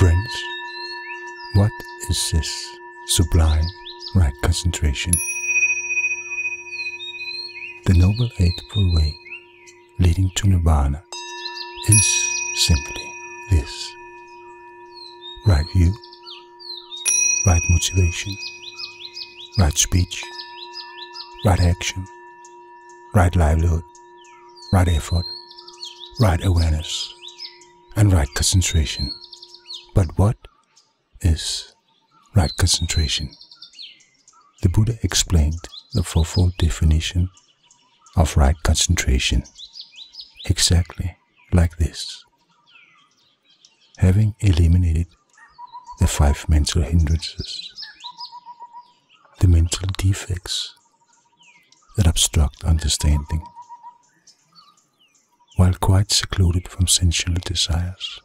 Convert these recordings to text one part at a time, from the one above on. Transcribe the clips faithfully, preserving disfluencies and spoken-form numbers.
Friends, what is this sublime right concentration? The Noble Eightfold Way leading to Nirvana is simply this: right view, right motivation, right speech, right action, right livelihood, right effort, right awareness, and right concentration. But what is right concentration? The Buddha explained the fourfold definition of right concentration exactly like this: having eliminated the five mental hindrances, the mental defects that obstruct understanding, while quite secluded from sensual desires,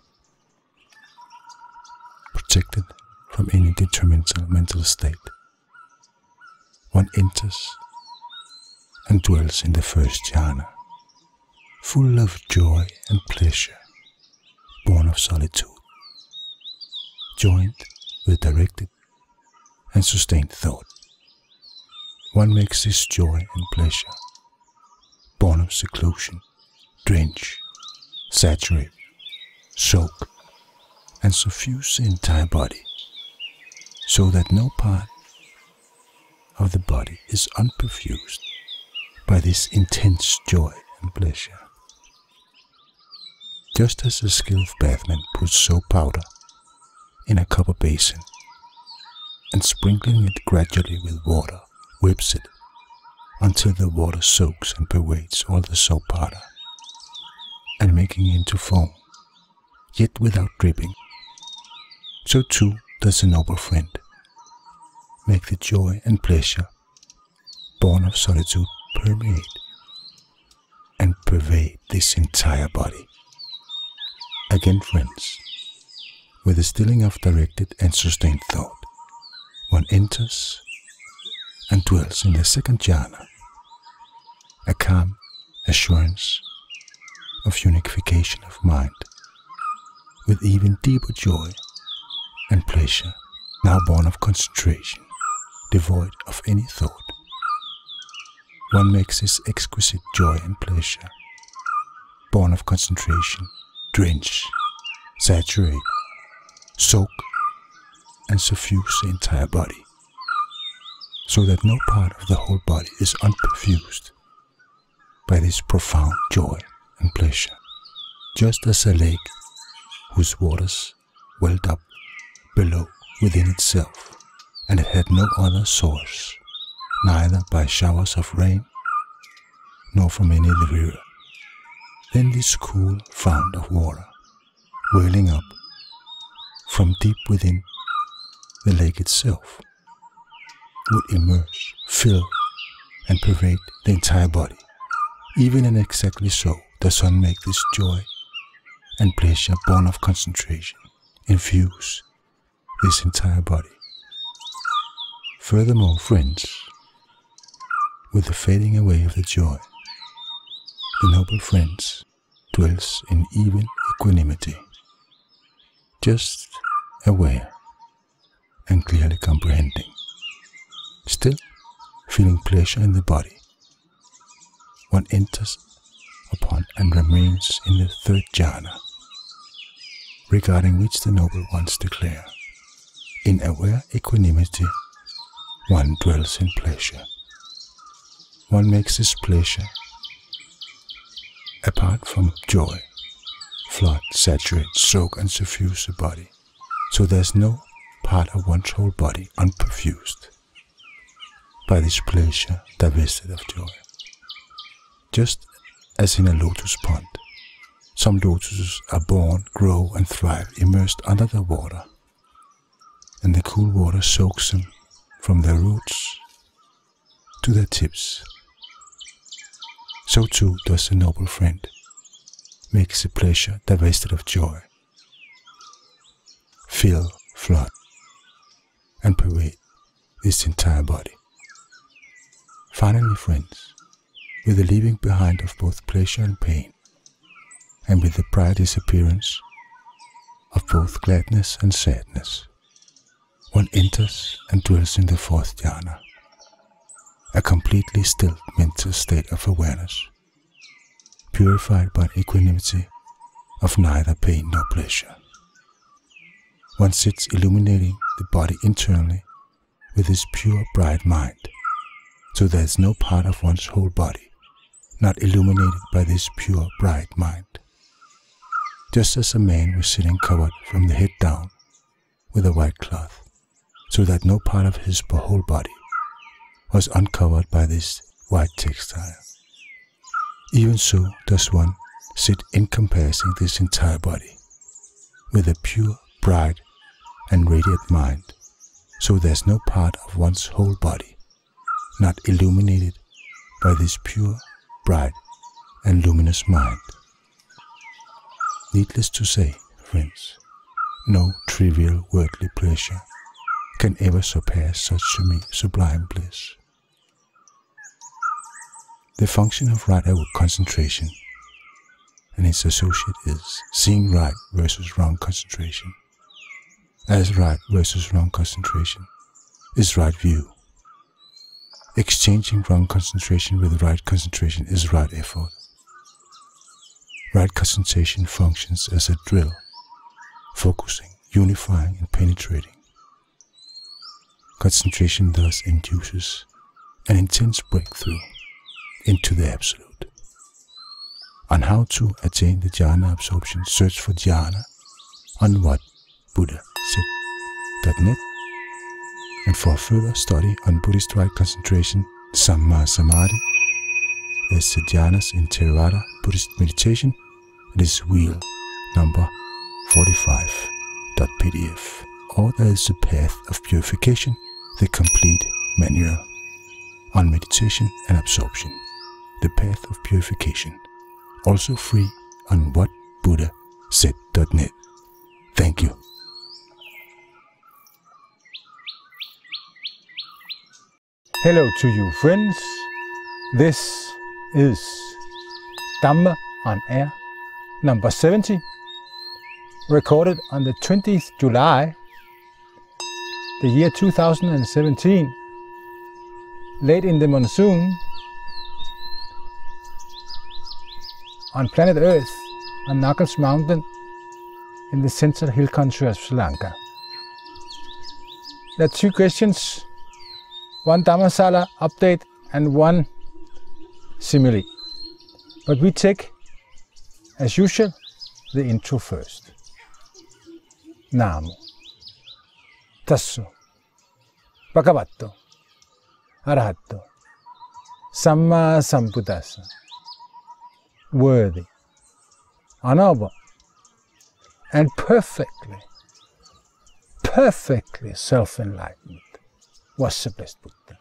protected from any detrimental mental state, one enters and dwells in the first jhana, full of joy and pleasure, born of solitude, joined with directed and sustained thought. One makes this joy and pleasure, born of seclusion, drench, saturate, soak, and suffuse the entire body, so that no part of the body is unperfused by this intense joy and pleasure. Just as a skilled bathman puts soap powder in a copper basin and sprinkling it gradually with water, whips it until the water soaks and pervades all the soap powder and making it into foam, yet without dripping, so too does a noble friend make the joy and pleasure born of solitude permeate and pervade this entire body. Again, friends, with the stilling of directed and sustained thought, one enters and dwells in the second jhana, a calm assurance of unification of mind, with even deeper joy and pleasure, now born of concentration, devoid of any thought. One makes this exquisite joy and pleasure, born of concentration, drench, saturate, soak, and suffuse the entire body, so that no part of the whole body is unperfused by this profound joy and pleasure. Just as a lake whose waters welled up below within itself, and it had no other source, neither by showers of rain nor from any of the river, then this cool fount of water, welling up from deep within the lake itself, would immerse, fill, and pervade the entire body. Even and exactly so does one make this joy and pleasure born of concentration infuse this entire body. Furthermore, friends, with the fading away of the joy, the noble friends dwells in even equanimity, just aware and clearly comprehending, still feeling pleasure in the body. One enters upon and remains in the third jhana, regarding which the noble ones declare, in aware equanimity one dwells in pleasure. One makes this pleasure, apart from joy, flood, saturate, soak, and suffuse the body, so there's no part of one's whole body unperfused by this pleasure divested of joy. Just as in a lotus pond, some lotuses are born, grow, and thrive immersed under the water, and the cool water soaks them from their roots to their tips. So too does the noble friend makes the pleasure divested of joy fill, flood, and pervade this entire body. Finally, friends, with the leaving behind of both pleasure and pain, and with the prior disappearance of both gladness and sadness. One enters and dwells in the fourth jhana, a completely still mental state of awareness, purified by equanimity of neither pain nor pleasure. One sits illuminating the body internally with his pure, bright mind, so there is no part of one's whole body not illuminated by this pure, bright mind. Just as a man was sitting covered from the head down with a white cloth, so that no part of his whole body was uncovered by this white textile. Even so does one sit encompassing this entire body with a pure, bright, and radiant mind, so there's no part of one's whole body not illuminated by this pure, bright, and luminous mind. Needless to say, friends, no trivial worldly pleasure can ever surpass such sublime bliss. The function of right concentration and its associate is seeing right versus wrong concentration, as right versus wrong concentration is right view. Exchanging wrong concentration with right concentration is right effort. Right concentration functions as a drill, focusing, unifying, and penetrating. Concentration thus induces an intense breakthrough into the Absolute. On how to attain the jhana absorption, search for jhana on what Buddha said dot net. And for further study on Buddhist right concentration, Saddhamma Sangha, there's the jhanas in Theravada Buddhist meditation. It is wheel number forty-five dot P D F. Or there is the path of purification, the complete manual on meditation and absorption. The path of purification, also free on what Buddha said dot net. Thank you. Hello to you, friends. This is Dhamma on Air number seventy, recorded on the twentieth of July, the year two thousand seventeen, late in the monsoon, on planet Earth, on Knuckles Mountain, in the central hill country of Sri Lanka. There are two questions, one Dhammasala update and one simile. But we take, as usual, the intro first. Namo Tasso Bhagavato Arahato Samma Sambuddhassa. Worthy, honorable, and perfectly, perfectly self-enlightened was the blessed Buddha.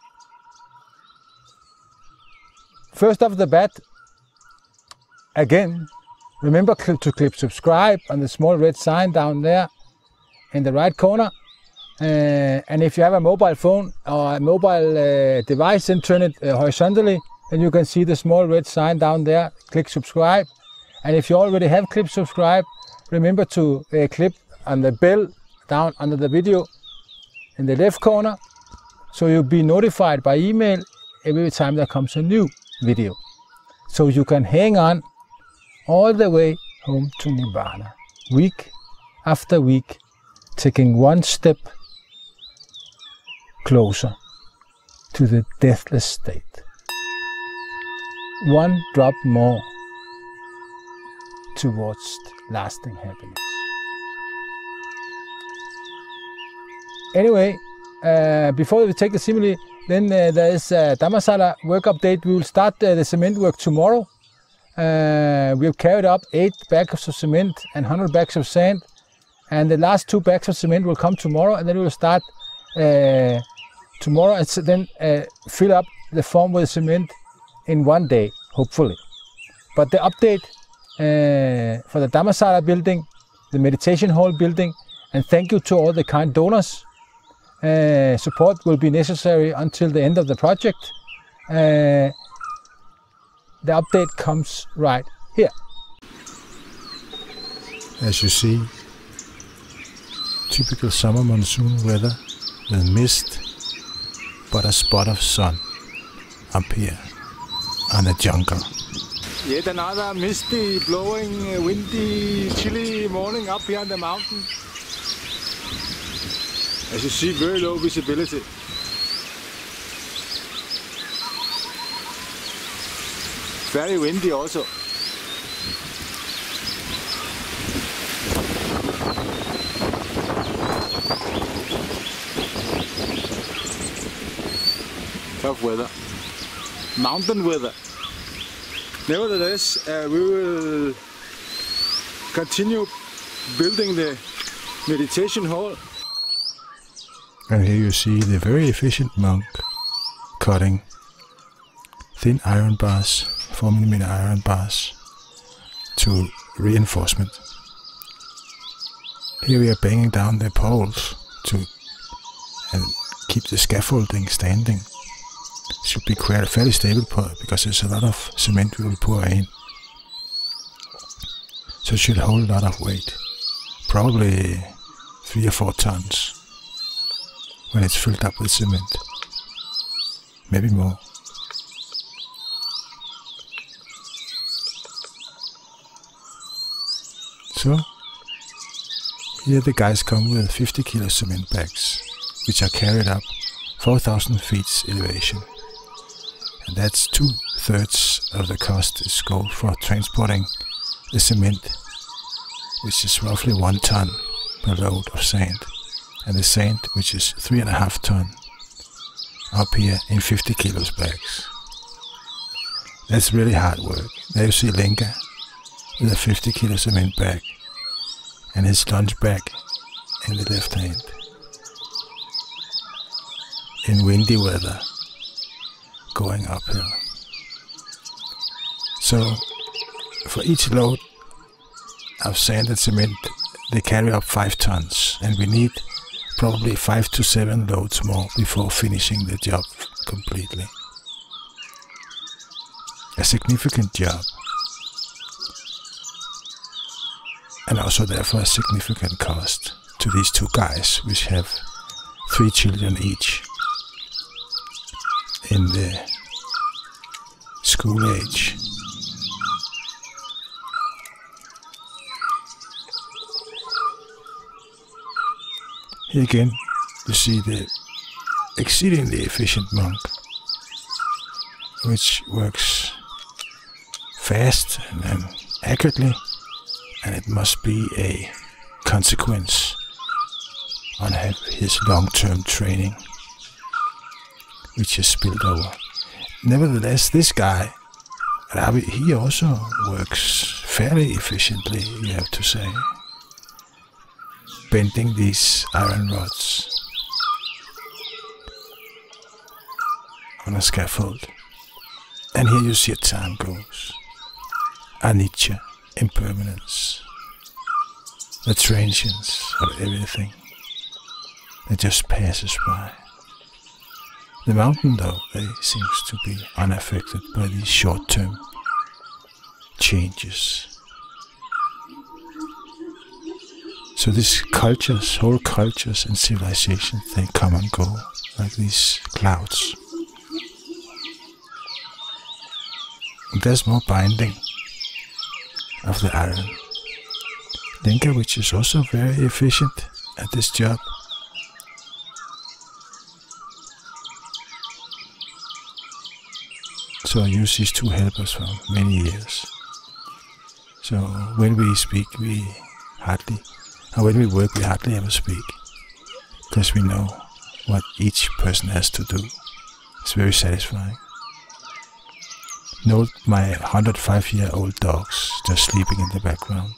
First off the bat, again, remember to click subscribe on the small red sign down there in the right corner. Uh, and if you have a mobile phone or a mobile uh, device, then turn it uh, horizontally, and you can see the small red sign down there. Click subscribe. And if you already have clicked subscribe, remember to uh, click on the bell down under the video in the left corner, so you'll be notified by email every time there comes a new video. So you can hang on all the way home to Nibbana, week after week, taking one step closer to the deathless state. One drop more towards lasting happiness. Anyway, uh, before we take the simile, then uh, there is a Dhammasala work update. We will start uh, the cement work tomorrow. Uh, we've carried up eight bags of cement and one hundred bags of sand, and the last two bags of cement will come tomorrow, and then we will start uh, tomorrow and then uh, fill up the form with cement in one day, hopefully. But the update uh, for the Dhammasala building, the meditation hall building, and thank you to all the kind donors. Uh, support will be necessary until the end of the project. Uh, the update comes right here. As you see, Typical summer monsoon weather with mist, but a spot of sun up here on the jungle. Yet another misty, blowing, windy, chilly morning up here on the mountain. As you see, very low visibility. Very windy also. Tough weather. Mountain weather. Nevertheless, uh, we will continue building the meditation hall. And here you see the very efficient monk cutting thin iron bars, four millimeter iron bars to reinforcement. Here we are banging down the poles to and keep the scaffolding standing. Should be quite fairly stable because there's a lot of cement we will pour in. So it should hold a lot of weight, probably three or four tons when it's filled up with cement, maybe more. So here the guys come with fifty kilo cement bags, which are carried up four thousand feet elevation. And that's two thirds of the cost is go for transporting the cement, which is roughly one ton per load of sand, and the sand, which is three and a half ton, up here in fifty kilos bags. That's really hard work. There you see Lenka with a fifty kilo cement bag and his lunch bag in the left hand. In windy weather, going uphill. So for each load of sand and cement they carry up five tons, and we need probably five to seven loads more before finishing the job completely. A significant job, and also therefore a significant cost to these two guys, which have three children each in the school age. Here again you see the exceedingly efficient monk, which works fast and, and accurately, and it must be a consequence on his long-term training, which is spilled over. Nevertheless, this guy, Ravi, he also works fairly efficiently, you have to say, bending these iron rods on a scaffold. And here you see how time goes. Anicca, impermanence, the transience of everything that just passes by. The mountain, though, they seems to be unaffected by these short-term changes. So these cultures, whole cultures and civilizations, they come and go like these clouds. And there's more binding of the iron. Lenka, which is also very efficient at this job. So I use these two helpers for many years. So when we speak, we hardly, or when we work, we hardly ever speak, because we know what each person has to do. It's very satisfying. Note my one hundred five year old dogs just sleeping in the background.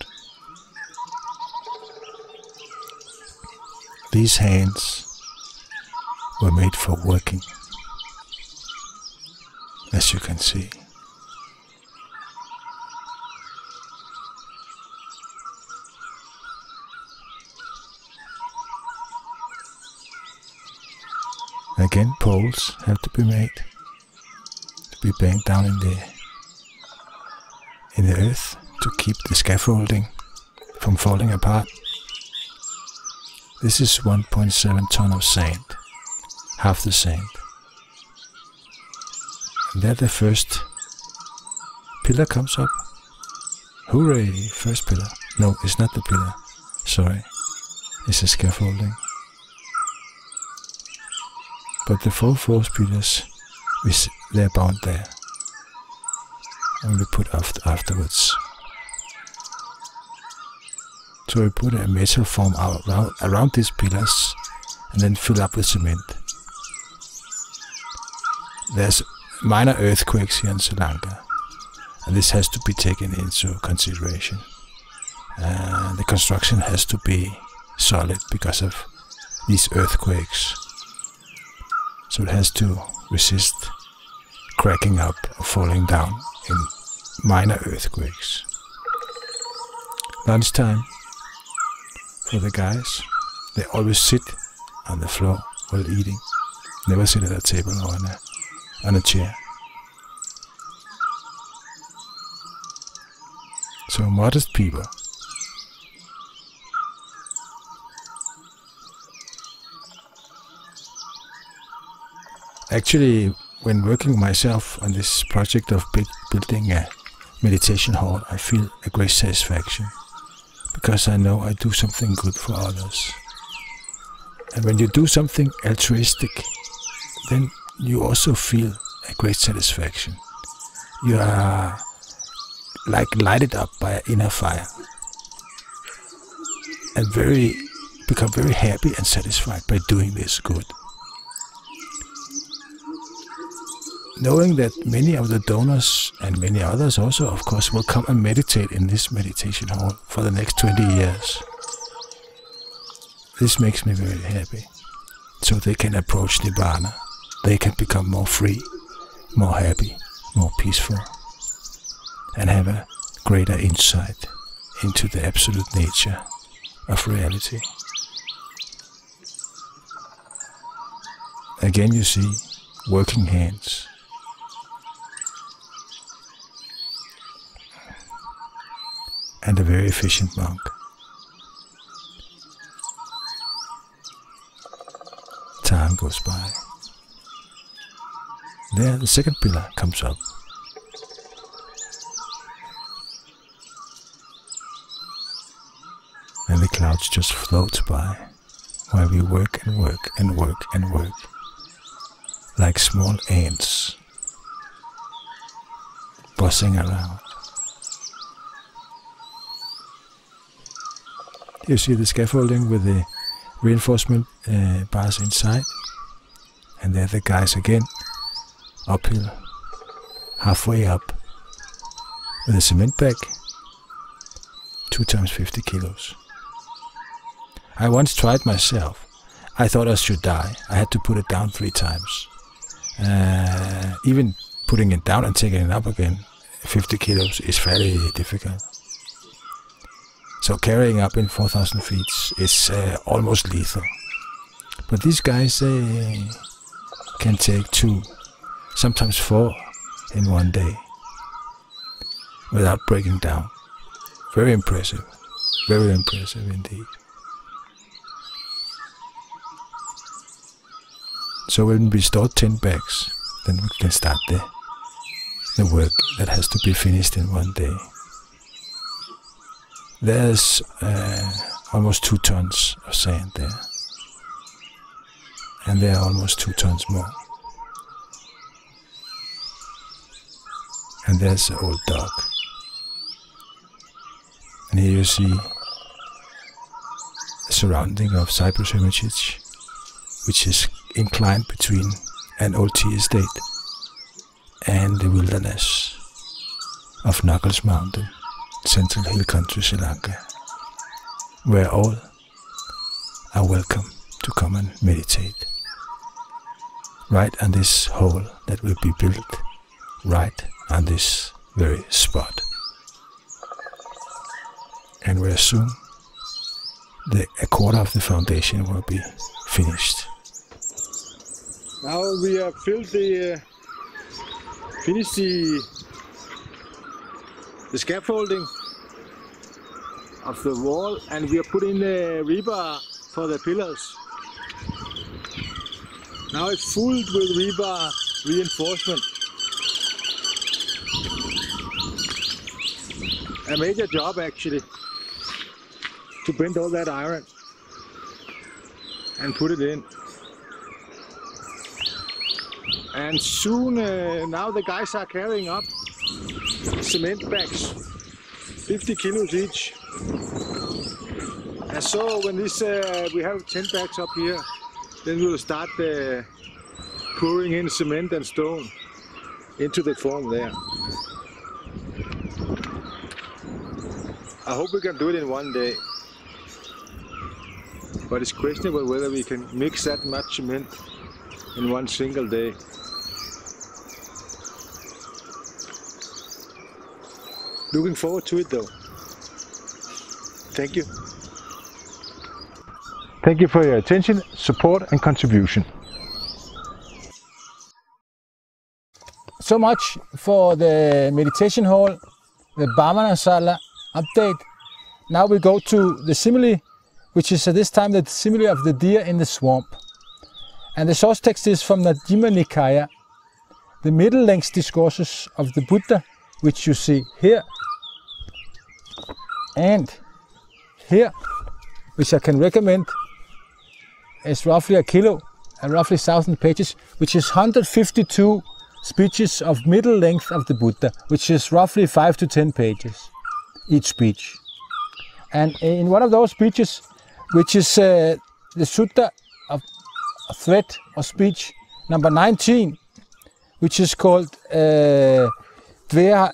These hands were made for working, as you can see. Again, poles have to be made, to be banged down in the in the earth to keep the scaffolding from falling apart. This is one point seven ton of sand, half the sand. And there the first pillar comes up. Hooray, first pillar. No, it's not the pillar. Sorry, it's a scaffolding. But the four fourth pillars, they're bound there. And we put after afterwards. So we put a metal form out around, around these pillars and then fill up with cement. There's minor earthquakes here in Sri Lanka, and this has to be taken into consideration. Uh, the construction has to be solid because of these earthquakes. So it has to resist cracking up or falling down in minor earthquakes. Lunchtime for the guys, they always sit on the floor while eating. Never sit at a table or on a, on a chair. So modest people. Actually, when working myself on this project of building a meditation hall, I feel a great satisfaction because I know I do something good for others. And when you do something altruistic, then you also feel a great satisfaction. You are like lighted up by an inner fire and very become very happy and satisfied by doing this good. Knowing that many of the donors and many others also, of course, will come and meditate in this meditation hall for the next twenty years. This makes me very happy. So they can approach Nibbana. They can become more free, more happy, more peaceful, and have a greater insight into the absolute nature of reality. Again, you see working hands. And a very efficient monk. Time goes by. There the second pillar comes up. And the clouds just float by while we work and work and work and work like small ants buzzing around. You see the scaffolding with the reinforcement uh, bars inside, and there the guys again, uphill, halfway up, with a cement bag, two times fifty kilos. I once tried myself. I thought I should die. I had to put it down three times. Uh, even putting it down and taking it up again, fifty kilos is fairly difficult. So carrying up in four thousand feet is uh, almost lethal. But these guys uh, can take two, sometimes four in one day without breaking down. Very impressive. Very impressive indeed. So when we start ten bags, then we can start the, the work that has to be finished in one day. There's uh, almost two tons of sand there. And there are almost two tons more. And there's the old dog. And here you see a surrounding of Cypress Hermitage, which is inclined between an old tea estate and the wilderness of Knuckles Mountain, Central Hill Country, Sri Lanka, where all are welcome to come and meditate. Right on this hole that will be built right on this very spot. And where soon the, a quarter of the foundation will be finished. Now we have filled the, uh, finished the, the scaffolding of the wall, and we are putting the rebar for the pillars. Now it's full with rebar reinforcement. A major job actually, to bend all that iron and put it in. And soon, uh, now the guys are carrying up cement bags, fifty kilos each. And so when this, uh, we have ten bags up here, then we will start uh, pouring in cement and stone into the form there. I hope we can do it in one day, but it's questionable whether we can mix that much cement in one single day. Looking forward to it though. Thank you. Thank you for your attention, support and contribution. So much for the meditation hall, the Brahmana Sala update. Now we go to the simile, which is at this time the simile of the deer in the swamp. And the source text is from the Majjhima Nikaya, the middle-length discourses of the Buddha, which you see here and here, which I can recommend. It's roughly a kilo and roughly one thousand pages, which is one hundred fifty-two speeches of middle length of the Buddha, which is roughly five to ten pages each speech. And in one of those speeches, which is uh, the Sutta of a thread or speech number nineteen, which is called uh, Dveha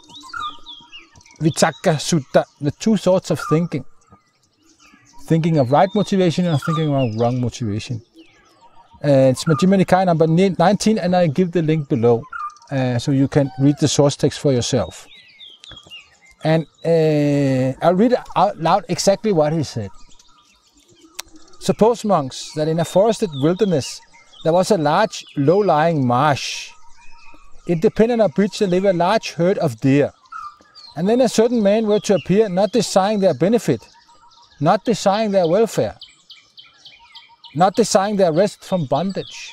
Vitakka Sutta, the two sorts of thinking. Thinking of right motivation and thinking of wrong motivation. Uh, it's Majjhima Nikaya number nineteen, and I give the link below uh, so you can read the source text for yourself. And uh, I'll read out loud exactly what he said. Suppose, monks, that in a forested wilderness there was a large low-lying marsh. It depended on which there lived a large herd of deer. And then a certain man were to appear, not desiring their benefit, not desiring their welfare, not desiring their rest from bondage.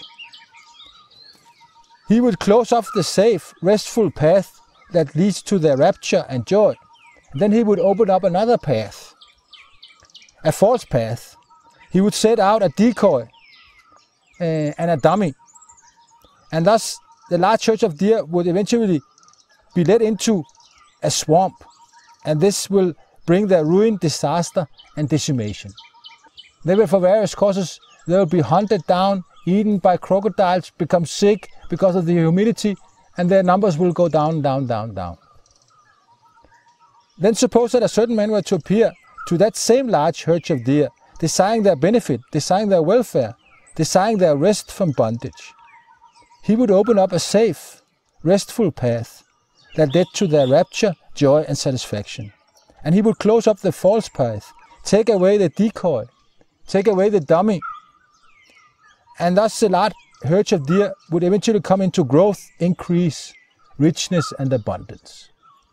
He would close off the safe, restful path that leads to their rapture and joy. And then he would open up another path, a false path. He would set out a decoy uh, and a dummy. And thus the large herd of deer would eventually be led into a swamp. And this will bring their ruin, disaster and decimation. They will, for various causes, they will be hunted down, eaten by crocodiles, become sick because of the humidity, and their numbers will go down, down, down, down. Then suppose that a certain man were to appear to that same large herd of deer, desiring their benefit, desiring their welfare, desiring their rest from bondage. He would open up a safe, restful path that led to their rapture, joy and satisfaction. And he would close up the false path, take away the decoy, take away the dummy. And thus the large herd of deer would eventually come into growth, increase, richness and abundance.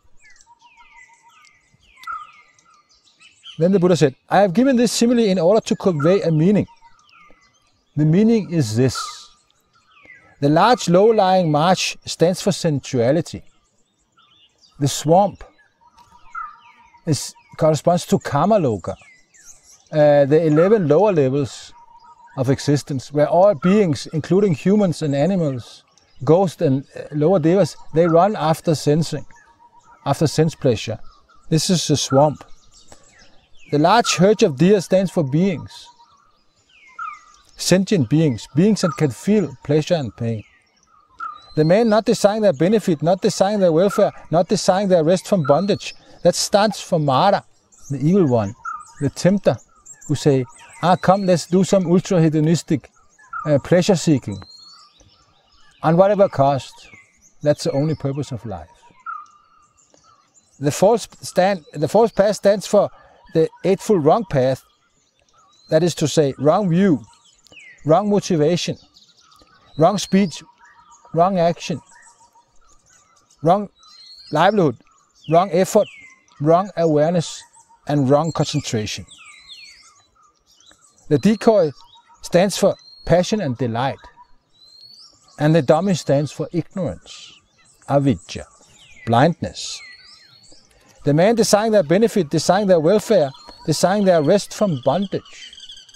Then the Buddha said, I have given this simile in order to convey a meaning. The meaning is this. The large low-lying marsh stands for sensuality. The swamp is, corresponds to Kamaloka, uh, the eleven lower levels of existence, where all beings, including humans and animals, ghosts and lower devas, they run after sensing, after sense pleasure. This is the swamp. The large herd of deer stands for beings, sentient beings, beings that can feel pleasure and pain. The man not desiring their benefit, not desiring their welfare, not desiring their rest from bondage, that stands for Mara, the evil one, the tempter, who say, ah, come, let's do some ultra-hedonistic uh, pleasure-seeking. On whatever cost, that's the only purpose of life. The false, stand, the false path stands for the eightfold wrong path, that is to say, wrong view, wrong motivation, wrong speech, wrong action, wrong livelihood, wrong effort, wrong awareness, and wrong concentration. The decoy stands for passion and delight. And the dummy stands for ignorance, avidya, blindness. The man desiring their benefit, desiring their welfare, desiring their rest from bondage.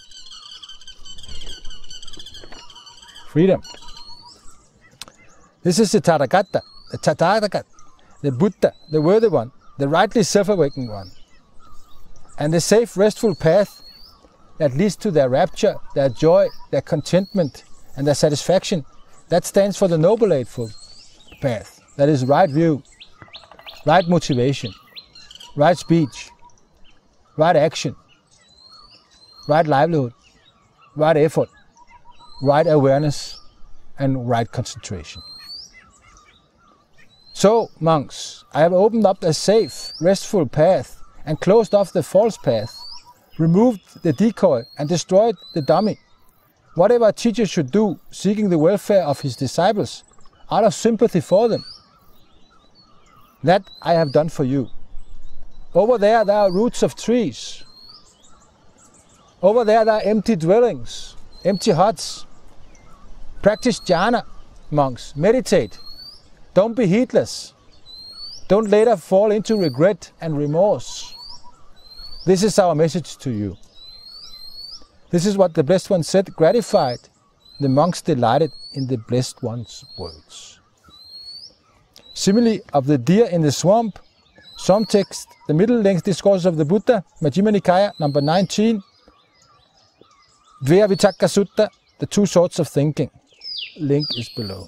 Freedom. This is the Tathagata, the Tathagata, the Buddha, the worthy one, the rightly self-awakened one. And the safe, restful path that leads to their rapture, their joy, their contentment, and their satisfaction, that stands for the Noble Eightfold Path. That is right view, right motivation, right speech, right action, right livelihood, right effort, right awareness, and right concentration. So, monks, I have opened up a safe, restful path and closed off the false path, removed the decoy and destroyed the dummy. Whatever a teacher should do, seeking the welfare of his disciples, out of sympathy for them, that I have done for you. Over there, there are roots of trees. Over there, there are empty dwellings, empty huts. Practice jhana, monks. Meditate. Don't be heedless. Don't later fall into regret and remorse. This is our message to you. This is what the Blessed One said, gratified. The monks delighted in the Blessed One's words. Simile of the deer in the swamp. Some text, the middle-length discourse of the Buddha, Majjhima Nikaya, number nineteen. Dvaya Vitakka Sutta, the two sorts of thinking. Link is below.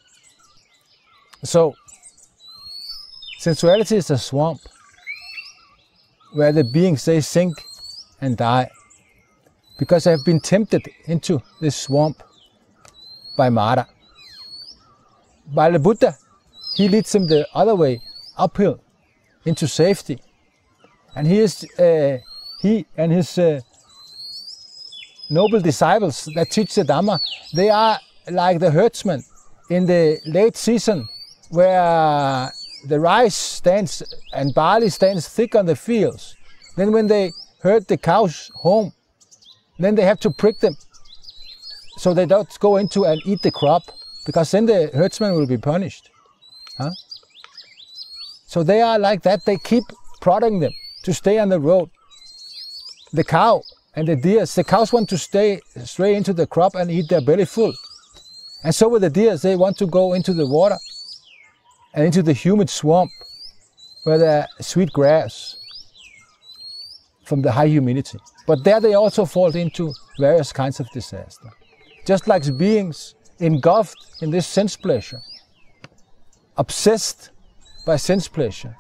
So, sensuality is a swamp where the beings, they sink and die because they have been tempted into this swamp by Mara. By the Buddha, he leads them the other way, uphill, into safety. And he, is, uh, he and his uh, noble disciples that teach the Dhamma, they are like the herdsmen in the late season where the rice stands and barley stands thick on the fields. Then when they herd the cows home, then they have to prick them so they don't go into and eat the crop, because then the herdsman will be punished. Huh? So they are like that. They keep prodding them to stay on the road. The cow and the deers, the cows want to stay straight into the crop and eat their belly full. And so with the deers, they want to go into the water and into the humid swamp where there are sweet grass from the high humidity. But there they also fall into various kinds of disaster. Just like beings engulfed in this sense pleasure, obsessed by sense pleasure,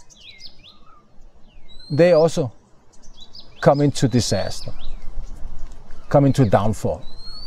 they also come into disaster, come into downfall.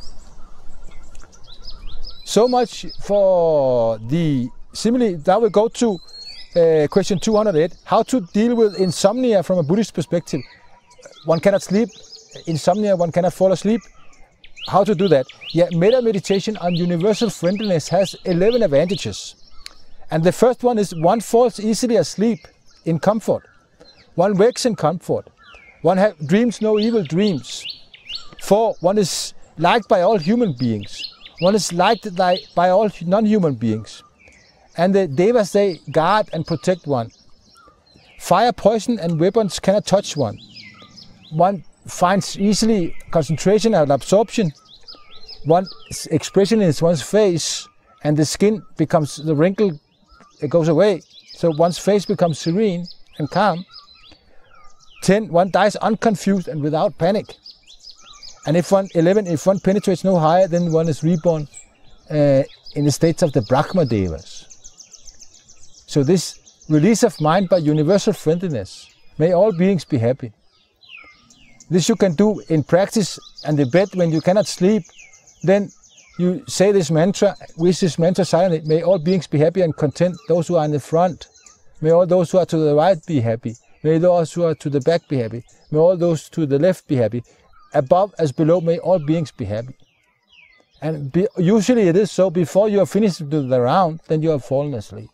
So much for the simile. Now we go to uh, question two hundred eight, how to deal with insomnia from a Buddhist perspective. One cannot sleep, insomnia, one cannot fall asleep. How to do that? Yeah, metta meditation on universal friendliness has eleven advantages. And the first one is one falls easily asleep in comfort. One wakes in comfort. One have dreams no evil dreams. Four, one is liked by all human beings. One is liked by, by all non-human beings. And the devas, they guard and protect one. Fire, poison and weapons cannot touch one. One finds easily concentration and absorption. One's expression is one's face, and the skin becomes, the wrinkle, it goes away. So one's face becomes serene and calm. ten, one dies unconfused and without panic. And if one, eleven, if one penetrates no higher, then one is reborn uh, in the states of the Brahma Devas. So this release of mind by universal friendliness, may all beings be happy. This you can do in practice and the bed when you cannot sleep. Then you say this mantra, with this mantra silently, may all beings be happy and content, those who are in the front. May all those who are to the right be happy. May those who are to the back be happy. May all those to the left be happy. Above as below, may all beings be happy. And be, usually it is so, before you are finished with the round, then you have fallen asleep.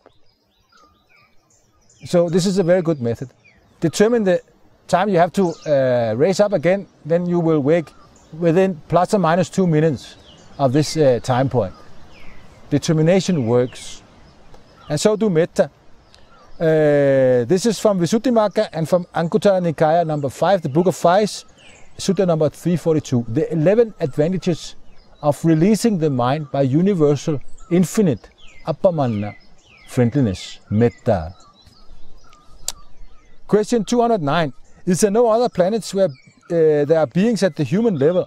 So this is a very good method. Determine the time you have to uh, raise up again, then you will wake within plus or minus two minutes of this uh, time point. Determination works. And so do metta. Uh, this is from Visuddhimagga and from Anguttara Nikaya number five, the Book of Fives, Sutta number three forty-two. The eleven advantages of releasing the mind by universal, infinite, appamanna, friendliness, metta. Question two hundred nine. Is there no other planets where uh, there are beings at the human level?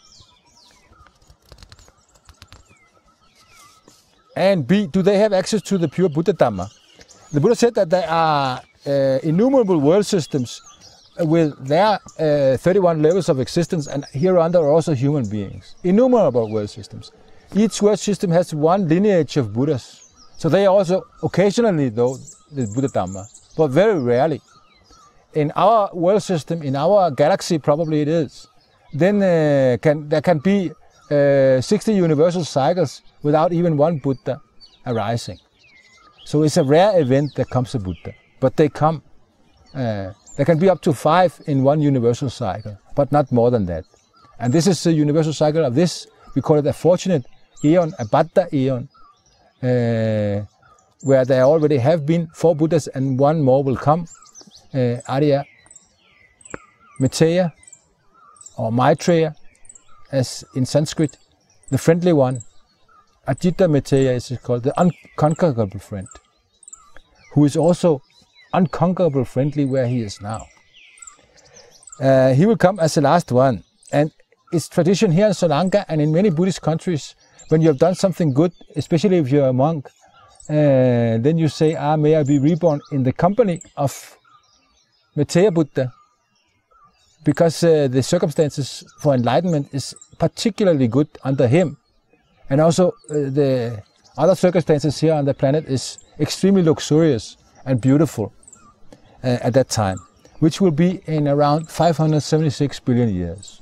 And B, do they have access to the pure Buddha-Dhamma? The Buddha said that there are uh, innumerable world systems with their uh, thirty-one levels of existence, and here under are also human beings. Innumerable world systems. Each world system has one lineage of Buddhas. So they also occasionally, though, the Buddha-Dhamma, but very rarely. In our world system, in our galaxy, probably it is. Then uh, can, there can be uh, sixty universal cycles without even one Buddha arising. So it's a rare event that comes a Buddha, but they come. Uh, there can be up to five in one universal cycle, but not more than that. And this is the universal cycle of this. We call it a fortunate aeon, a Baddha aeon, uh, where there already have been four Buddhas and one more will come. Uh, Arya Maitreya, or Maitreya, as in Sanskrit, the friendly one. Ajita Maitreya is called the unconquerable friend, who is also unconquerable friendly where he is now. Uh, he will come as the last one. And it's tradition here in Sri Lanka and in many Buddhist countries, when you have done something good, especially if you're a monk, uh, then you say, ah, may I be reborn in the company of Maitreya Buddha, because uh, the circumstances for enlightenment is particularly good under him. And also uh, the other circumstances here on the planet is extremely luxurious and beautiful uh, at that time, which will be in around five hundred seventy-six billion years.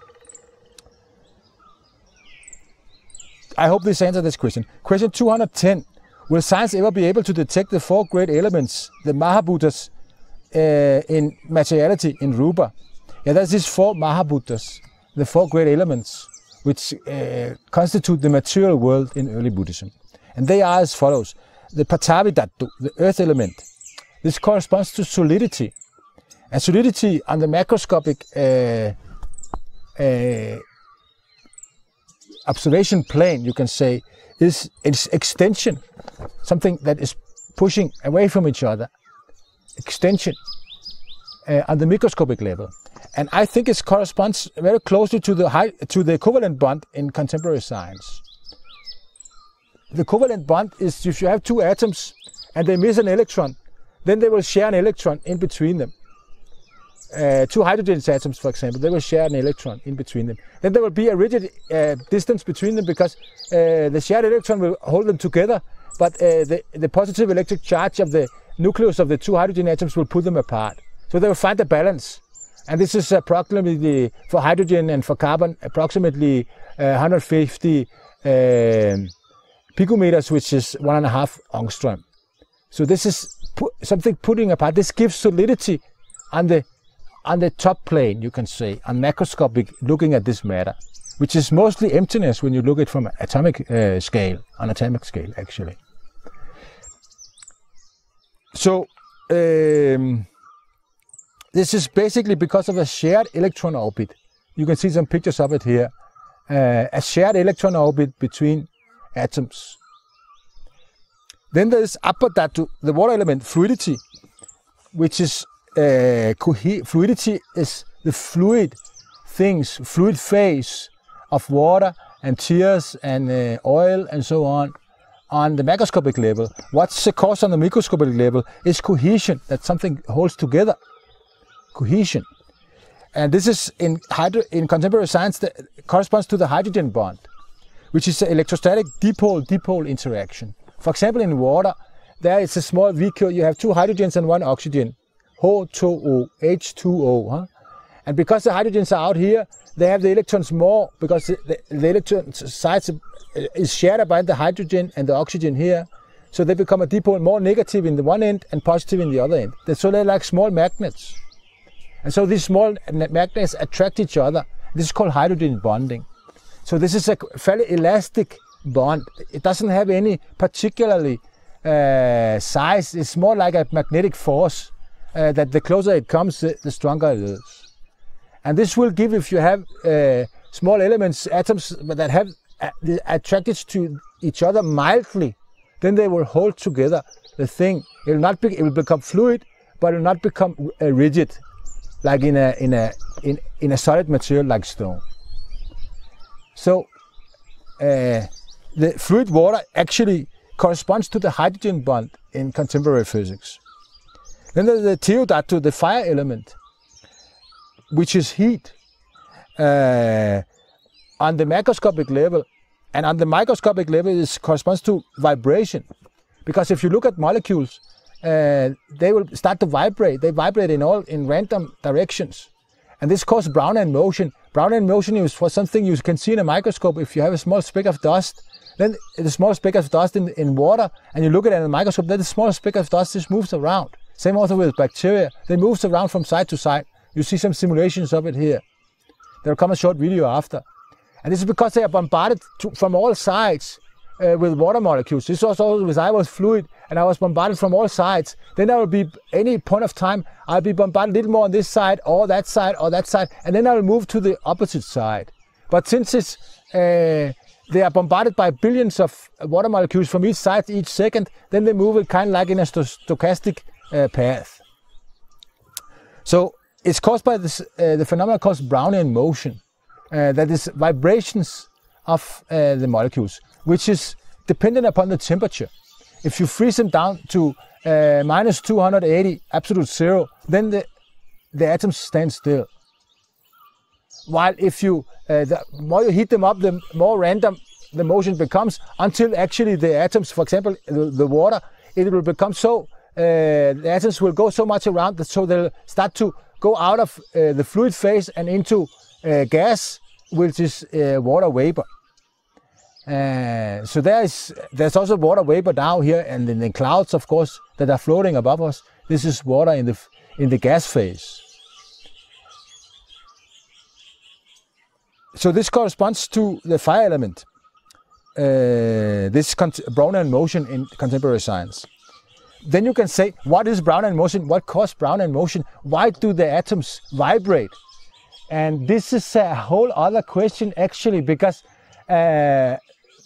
I hope this answers this question. Question two hundred ten. Will science ever be able to detect the four great elements, the Mahabhutas, uh, in materiality, in rupa? Yeah, there's these four Mahabhutas, the four great elements, which uh, constitute the material world in early Buddhism. And they are as follows. The Patavi Dhatu, the earth element. This corresponds to solidity. And solidity on the macroscopic uh, uh, observation plane, you can say, is its extension, something that is pushing away from each other. Extension uh, on the microscopic level. And I think it corresponds very closely to the high, to the covalent bond in contemporary science. The covalent bond is if you have two atoms and they miss an electron, then they will share an electron in between them. Uh, two hydrogen atoms, for example, they will share an electron in between them. Then there will be a rigid uh, distance between them because uh, the shared electron will hold them together, but uh, the, the positive electric charge of the nucleus of the two hydrogen atoms will pull them apart. So they will find a balance. And this is approximately, for hydrogen and for carbon, approximately uh, one hundred fifty uh, picometers, which is one and a half angstrom. So this is pu something putting apart. This gives solidity on the on the top plane, you can say, on macroscopic looking at this matter, which is mostly emptiness when you look at it from an atomic uh, scale, on atomic scale, actually. So um, this is basically because of a shared electron orbit. You can see some pictures of it here. Uh, a shared electron orbit between atoms. Then there is Apadhatu, the water element, fluidity, which is uh, fluidity is the fluid things, fluid phase of water and tears and uh, oil and so on on the macroscopic level. What's the cause on the microscopic level is cohesion, that something holds together. Cohesion. And this is in hydro in contemporary science that corresponds to the hydrogen bond, which is an electrostatic dipole-dipole interaction. For example, in water, there is a small vacuum. You have two hydrogens and one oxygen, H two O, H two O. Huh? And because the hydrogens are out here, they have the electrons more, because the, the, the electron size is shared by the hydrogen and the oxygen here. So they become a dipole, more negative in the one end and positive in the other end. So they're like small magnets. And so these small magnets attract each other This is called hydrogen bonding. So this is a fairly elastic bond. It doesn't have any particularly uh, size. It's more like a magnetic force uh, that the closer it comes, the, the stronger it is. And this will give, if you have uh, small elements, atoms that have uh, attracted to each other mildly, then they will hold together the thing. It will not be, it will become fluid, but it will not become uh, rigid, like in a in a in, in a solid material like stone. So uh, the fluid water actually corresponds to the hydrogen bond in contemporary physics. Then there's the Theodatu, the fire element, which is heat uh, on the macroscopic level, and on the microscopic level it corresponds to vibration. Because if you look at molecules, uh, they will start to vibrate. They vibrate in all in random directions, and this causes Brownian motion. Brownian motion is for something you can see in a microscope. If you have a small speck of dust, then the small speck of dust in, in water, and you look at it in a microscope, then the small speck of dust just moves around. Same also with bacteria. They move around from side to side. You see some simulations of it here. There will come a short video after. And this is because they are bombarded to, from all sides uh, with water molecules. This was also with I was fluid, and I was bombarded from all sides. Then I will be, any point of time, I'll be bombarded a little more on this side, or that side, or that side, and then I will move to the opposite side. But since it's, uh, they are bombarded by billions of water molecules from each side each second, then they move it kind of like in a sto stochastic uh, path. So it's caused by this, uh, the phenomenon called Brownian motion. Uh, that is vibrations of uh, the molecules, which is dependent upon the temperature. If you freeze them down to uh, minus two hundred eighty, absolute zero, then the, the atoms stand still. While if you, uh, the more you heat them up, the more random the motion becomes, until actually the atoms, for example, the, the water, it will become so, uh, the atoms will go so much around that so they'll start to go out of uh, the fluid phase and into uh, gas, which is uh, water vapor. Uh, so there is, there's also water vapor down here, and in the clouds, of course, that are floating above us. This is water in the in the gas phase. So this corresponds to the fire element. Uh, this Brownian motion in contemporary science. Then you can say, what is Brownian motion? What causes Brownian motion? Why do the atoms vibrate? And this is a whole other question actually, because uh,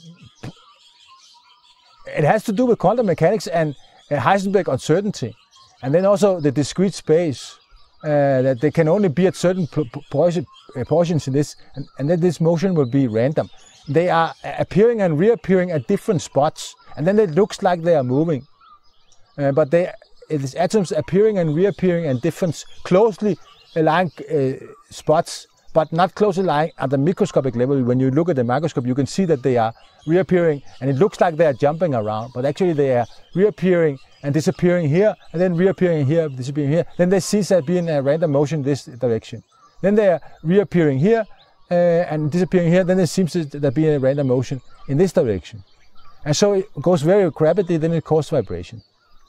it has to do with quantum mechanics and uh, Heisenberg uncertainty, and then also the discrete space, uh, that they can only be at certain portion, uh, portions in this, and, and then this motion will be random. They are appearing and reappearing at different spots, and then it looks like they are moving. Uh, but they, it is atoms appearing and reappearing at different closely aligned uh, spots, but not closely aligned at the microscopic level. When you look at the microscope, you can see that they are reappearing, and it looks like they are jumping around, but actually they are reappearing and disappearing here, and then reappearing here, disappearing here. Then they cease as being a random motion in this direction. Then they are reappearing here uh, and disappearing here. Then it seems to there be a random motion in this direction. And so it goes very rapidly, then it causes vibration.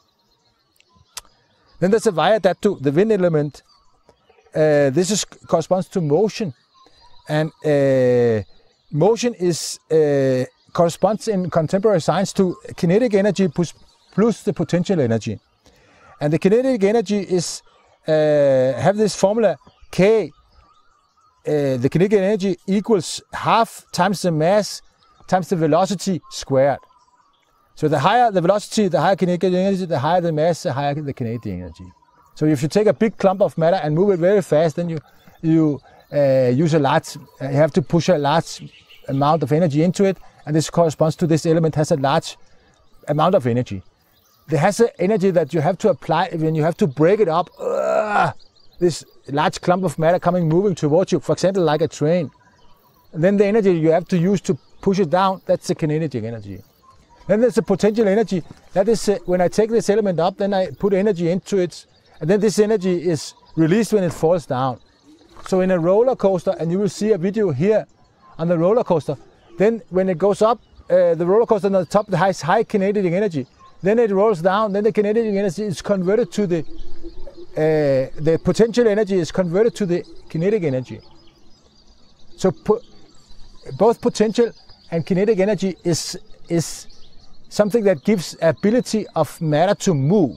Then there's a Vayadatu, the wind element. Uh, this is, corresponds to motion, and uh, motion is uh, corresponds in contemporary science to kinetic energy plus, plus the potential energy. And the kinetic energy is uh, have this formula K. Uh, the kinetic energy equals half times the mass times the velocity squared. So the higher the velocity, the higher kinetic energy, the higher the mass, the higher the kinetic energy. So if you take a big clump of matter and move it very fast, then you you uh, use a large, uh, you have to push a large amount of energy into it, and this corresponds to this element has a large amount of energy. There has an energy that you have to apply when you have to break it up. Uh, this large clump of matter coming, moving towards you, for example, like a train. And then the energy you have to use to push it down, that's the kinetic energy. Then there's a potential energy. That is, uh, when I take this element up, then I put energy into it, and then this energy is released when it falls down. So in a roller coaster, and you will see a video here on the roller coaster, then when it goes up, uh, the roller coaster on the top has high kinetic energy. Then it rolls down, then the kinetic energy is converted to the, uh, the potential energy is converted to the kinetic energy. So po both potential and kinetic energy is, is something that gives ability of matter to move.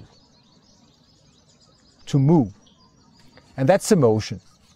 To move. And that's emotion.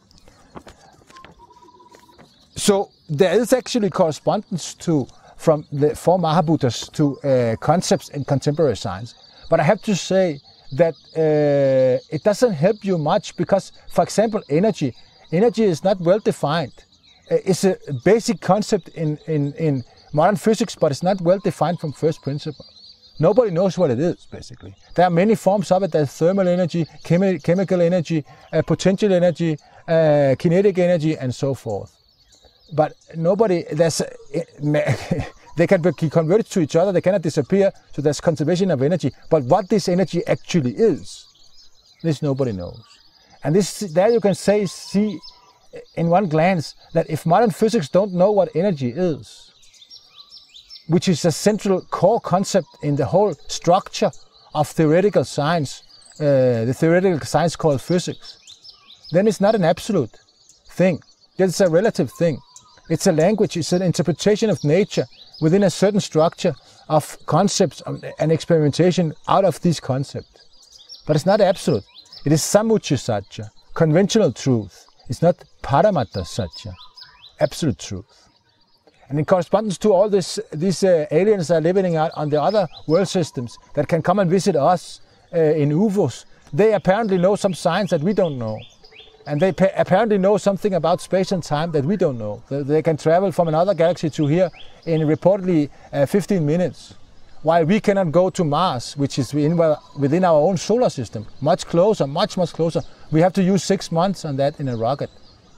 So there is actually correspondence to from the four Mahabuddhas to uh, concepts in contemporary science. But I have to say that uh, it doesn't help you much because, for example, energy. Energy is not well defined. Uh, it's a basic concept in, in, in modern physics, but it's not well defined from first principle. Nobody knows what it is, basically. There are many forms of it. There's thermal energy, chemi chemical energy, uh, potential energy, uh, kinetic energy, and so forth. But nobody, there's, uh, they can be converted to each other, they cannot disappear, so there's conservation of energy. But what this energy actually is, this nobody knows. And this, there you can say, see in one glance, that if modern physics don't know what energy is, which is a central core concept in the whole structure of theoretical science, uh, the theoretical science called physics, then it's not an absolute thing. It's a relative thing. It's a language, it's an interpretation of nature within a certain structure of concepts and experimentation out of these concepts. But it's not absolute. It is samuchya satya, conventional truth. It's not paramatta satya, absolute truth. And in correspondence to all this, these uh, aliens that are living out on the other world systems that can come and visit us uh, in U F Os, they apparently know some science that we don't know. And they apparently know something about space and time that we don't know. They can travel from another galaxy to here in reportedly uh, fifteen minutes, while we cannot go to Mars, which is in, well, within our own solar system, much closer, much, much closer. We have to use six months on that in a rocket.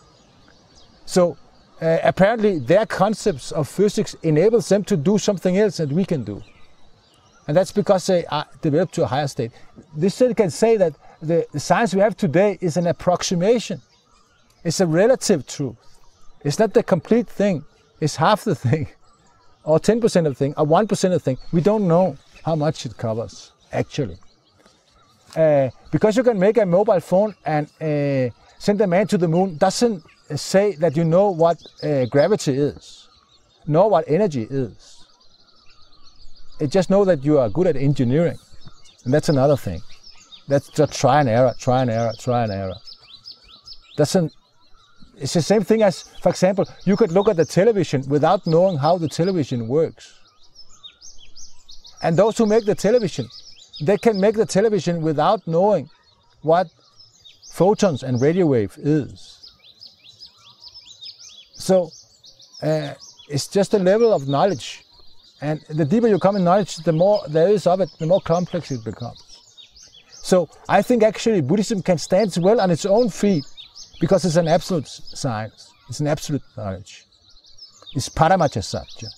So uh, apparently their concepts of physics enables them to do something else that we can do. And that's because they are developed to a higher state. This can say that the, the science we have today is an approximation. It's a relative truth. It's not the complete thing. It's half the thing, or ten percent of the thing, or one percent of the thing. We don't know how much it covers, actually. Uh, because you can make a mobile phone and uh, send a man to the moon doesn't say that you know what uh, gravity is, nor what energy is. It just know that you are good at engineering. And that's another thing. That's just try and error, try and error, try and error. Doesn't, it's the same thing as, for example, you could look at the television without knowing how the television works. And those who make the television, they can make the television without knowing what photons and radio wave is. So uh, it's just a level of knowledge. And the deeper you come in knowledge, the more there is of it, the more complex it becomes. So I think actually Buddhism can stand well on its own feet because it's an absolute science. It's an absolute knowledge. It's paramattha satya.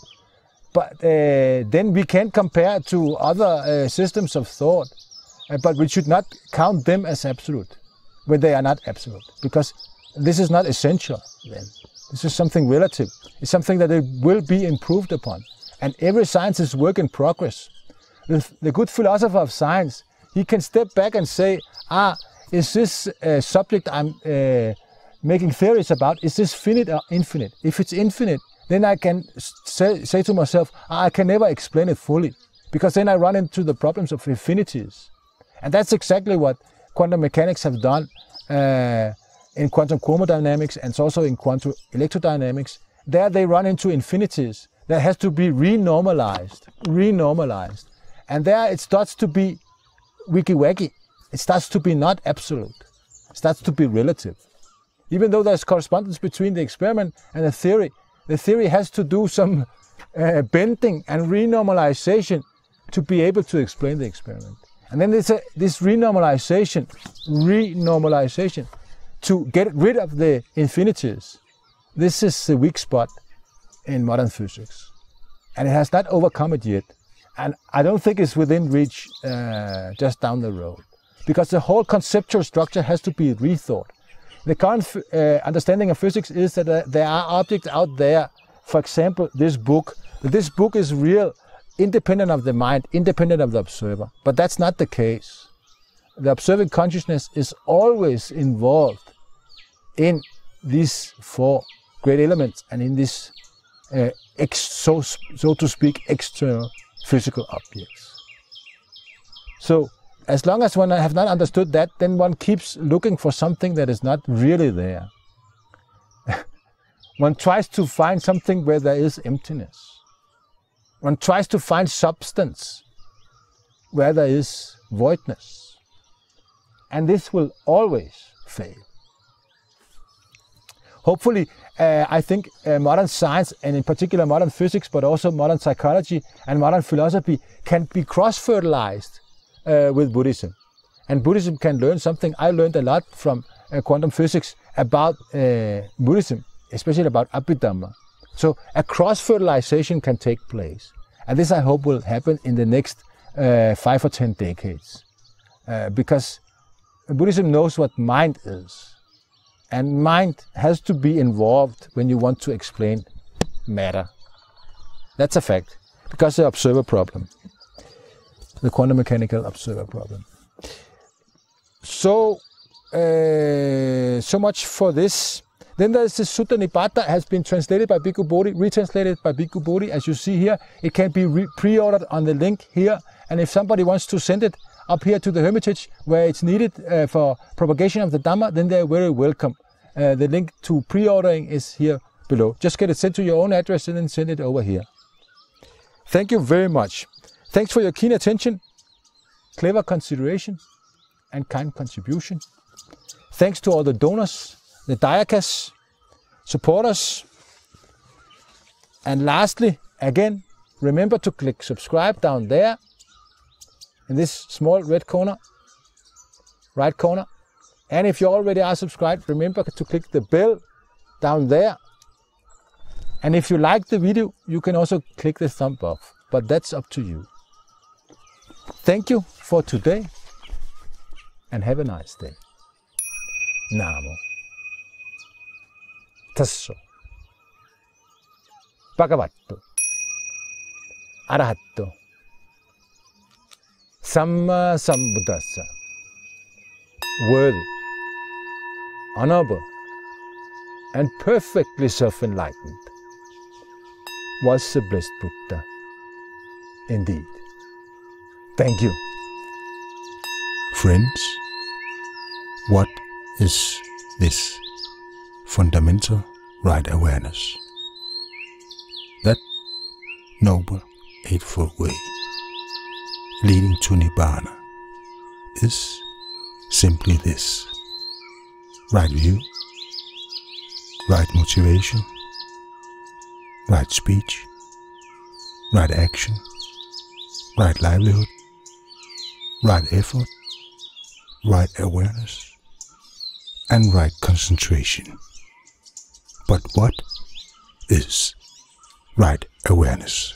But uh, then we can compare to other uh, systems of thought, uh, but we should not count them as absolute when they are not absolute, because this is not essential then. This is something relative. It's something that it will be improved upon. And every science is work in progress. The, the good philosopher of science, he can step back and say, ah, is this uh, subject I'm uh, making theories about, is this finite or infinite? If it's infinite, then I can say, say to myself, ah, I can never explain it fully, because then I run into the problems of infinities. And that's exactly what quantum mechanics have done uh, in quantum chromodynamics, and it's also in quantum electrodynamics. There they run into infinities that has to be renormalized, renormalized. And there it starts to be wiki-waki. It starts to be not absolute. It starts to be relative. Even though there's correspondence between the experiment and the theory, the theory has to do some uh, bending and renormalization to be able to explain the experiment. And then there's a, this renormalization, renormalization to get rid of the infinities. This is the weak spot in modern physics, and it has not overcome it yet, and I don't think it's within reach uh, just down the road, because the whole conceptual structure has to be rethought. The current uh, understanding of physics is that uh, there are objects out there, for example this book, that this book is real, independent of the mind, independent of the observer, but that's not the case. The observing consciousness is always involved in these four great elements and in this, uh, ex so, so to speak, external physical objects. So, as long as one have not understood that, then one keeps looking for something that is not really there. One tries to find something where there is emptiness. One tries to find substance where there is voidness. And this will always fail. Hopefully, uh, I think uh, modern science, and in particular modern physics, but also modern psychology and modern philosophy, can be cross-fertilized uh, with Buddhism. And Buddhism can learn something. I learned a lot from uh, quantum physics about uh, Buddhism, especially about Buddha-Dhamma. So a cross-fertilization can take place. And this, I hope, will happen in the next uh, five or ten decades. Uh, because Buddhism knows what mind is. And mind has to be involved when you want to explain matter. That's a fact. Because the observer problem. The quantum mechanical observer problem. So, uh, so much for this. Then there's the Sutta Nibbata, has been translated by Bhikkhu Bodhi, retranslated by Bhikkhu Bodhi, as you see here. It can be pre-ordered on the link here. And if somebody wants to send it up here to the Hermitage, where it's needed uh, for propagation of the Dhamma, then they're very welcome. Uh, the link to pre-ordering is here below. Just get it sent to your own address and then send it over here. Thank you very much. Thanks for your keen attention, clever consideration, and kind contribution. Thanks to all the donors, the Dayakas, supporters. And lastly, again, remember to click subscribe down there in this small red corner, right corner. And if you already are subscribed, remember to click the bell down there. And if you like the video, you can also click the thumb up, but that's up to you. Thank you for today and have a nice day. Namo Tasso Bhagavato Arahato Samma Sambuddhassa. Worthy, honorable, and perfectly self-enlightened was the blessed Buddha indeed. Thank you. Friends, what is this fundamental right awareness? That noble eightfold way leading to Nibbana is simply this: right view, right motivation, right speech, right action, right livelihood, right effort, right awareness, and right concentration. But what is right awareness?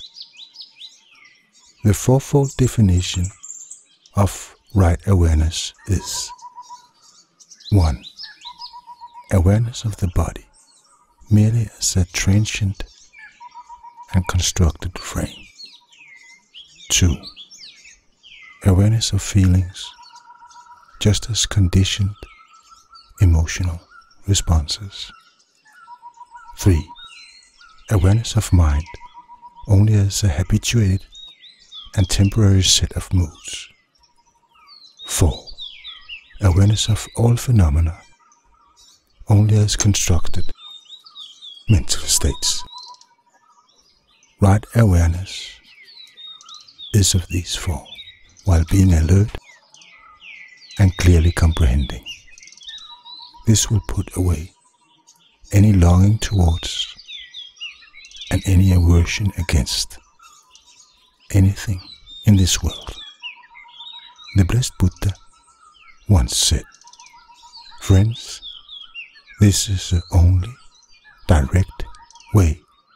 The fourfold definition of right awareness is: one. Awareness of the body merely as a transient and constructed frame. two. Awareness of feelings just as conditioned emotional responses. three. Awareness of mind only as a habituated and temporary set of moods. four. Awareness of all phenomena only as constructed mental states. Right awareness is of these four, while being alert and clearly comprehending. This will put away any longing towards and any aversion against anything in this world. The blessed Buddha once said, "Friends, this is the only direct way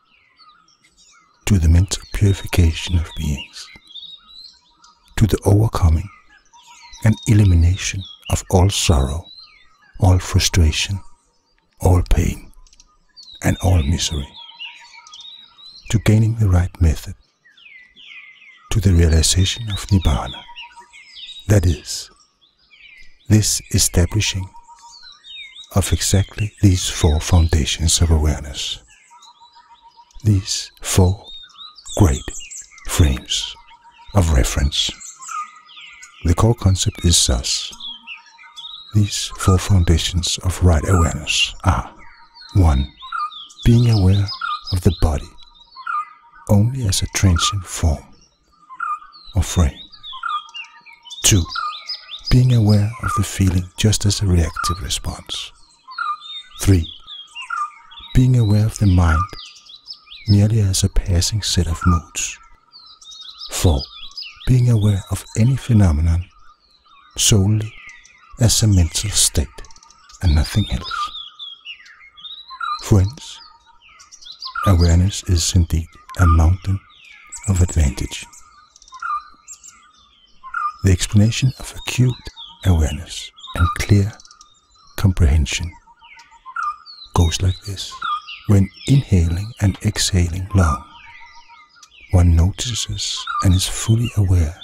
to the mental purification of beings, to the overcoming and elimination of all sorrow, all frustration, all pain, and all misery, to gaining the right method, to the realization of Nibbana, that is, this establishing of exactly these four foundations of awareness. These four great frames of reference. The core concept is thus: these four foundations of right awareness are: one. Being aware of the body only as a transient form or frame. two. Being aware of the feeling just as a reactive response. three. Being aware of the mind merely as a passing set of moods. four. Being aware of any phenomenon solely as a mental state and nothing else. Friends, awareness is indeed a mountain of advantage. The explanation of acute awareness and clear comprehension goes like this. When inhaling and exhaling long, one notices and is fully aware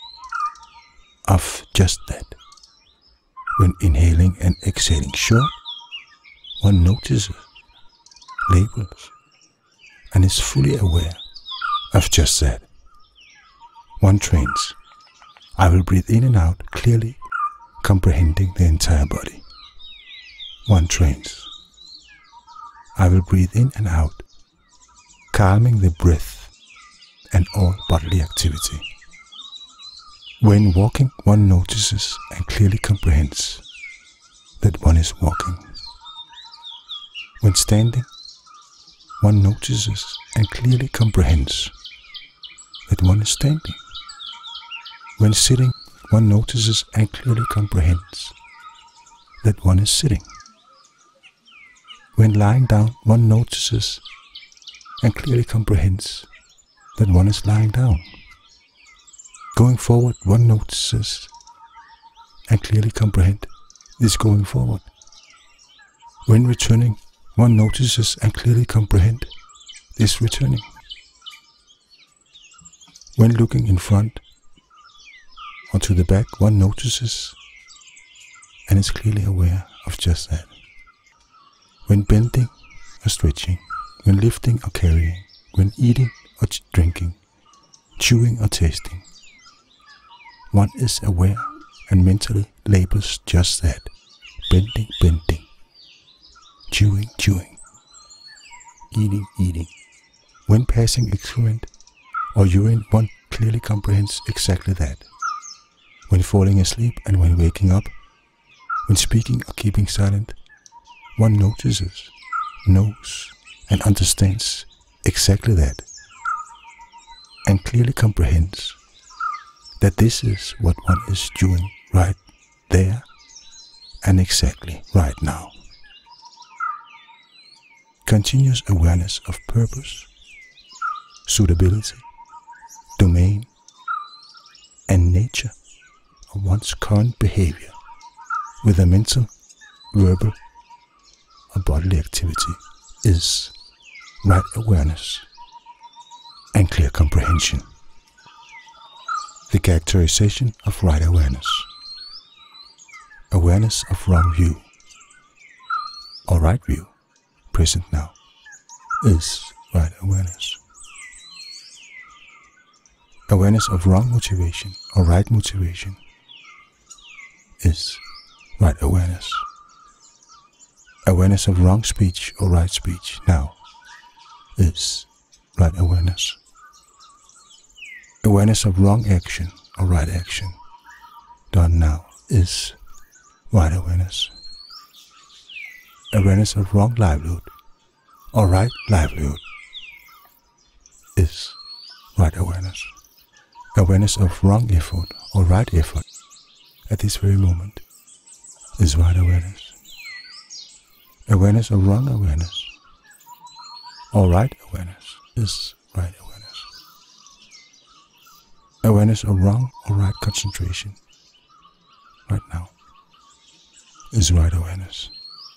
of just that. When inhaling and exhaling short, one notices, labels, and is fully aware of just that. One trains, I will breathe in and out clearly, comprehending the entire body. One trains, I will breathe in and out, calming the breath and all bodily activity. When walking, one notices and clearly comprehends that one is walking. When standing, one notices and clearly comprehends that one is standing. When sitting, one notices and clearly comprehends that one is sitting. When lying down, one notices and clearly comprehends that one is lying down. Going forward, one notices and clearly comprehends this going forward. When returning, one notices and clearly comprehends this returning. When looking in front or to the back, one notices and is clearly aware of just that. When bending or stretching, when lifting or carrying, when eating or drinking, chewing or tasting, one is aware and mentally labels just that. Bending, bending, chewing, chewing, eating, eating. When passing excrement or urine, one clearly comprehends exactly that. When falling asleep and when waking up, when speaking or keeping silent, one notices, knows, and understands exactly that, and clearly comprehends that this is what one is doing right there and exactly right now. Continuous awareness of purpose, suitability, domain, and nature of one's current behavior with a mental, verbal, or bodily activity is right awareness and clear comprehension. The characterization of right awareness. Awareness of wrong view or right view, present now, is right awareness. Awareness of wrong motivation or right motivation is right awareness. Awareness of wrong speech or right speech now is right awareness. Awareness of wrong action or right action done now is right awareness. Awareness of wrong livelihood or right livelihood is right awareness. Awareness of wrong effort or right effort at this very moment is right awareness. Awareness of wrong awareness or right awareness is right awareness. Awareness of wrong or right concentration right now is right awareness.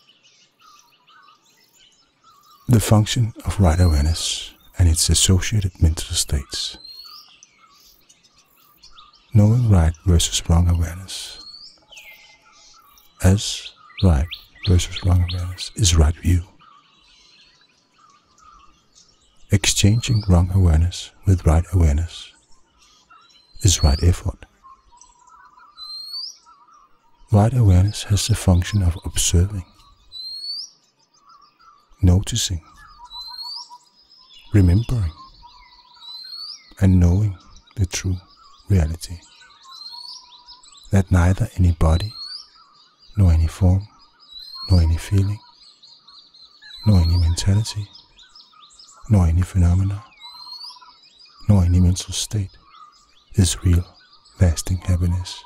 The function of right awareness and its associated mental states. Knowing right versus wrong awareness. As right versus wrong awareness is right view. Exchanging wrong awareness with right awareness is right effort. Right awareness has the function of observing, noticing, remembering, and knowing the true reality. That neither any body, nor any form, nor any feeling, nor any mentality, nor any phenomena, nor any mental state is real, lasting happiness,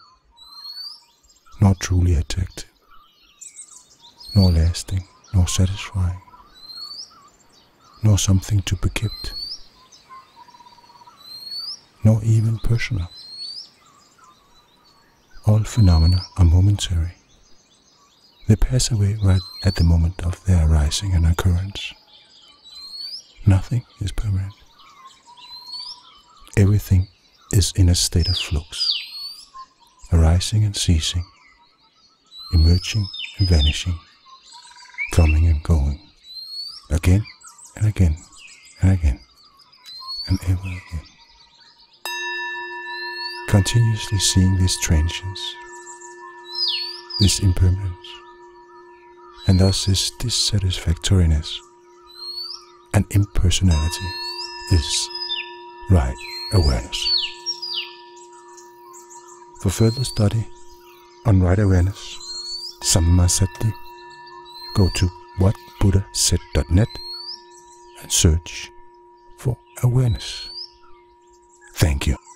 nor truly attractive, nor lasting, nor satisfying, nor something to be kept, nor even personal. All phenomena are momentary. They pass away right at the moment of their arising and occurrence. Nothing is permanent. Everything is in a state of flux, arising and ceasing, emerging and vanishing, coming and going, again and again and again, and ever again. Continuously seeing this transience, this impermanence, and thus this dissatisfactoriness and impersonality is right awareness. For further study on right awareness, Samahita, go to what buddha said dot net and search for awareness. Thank you.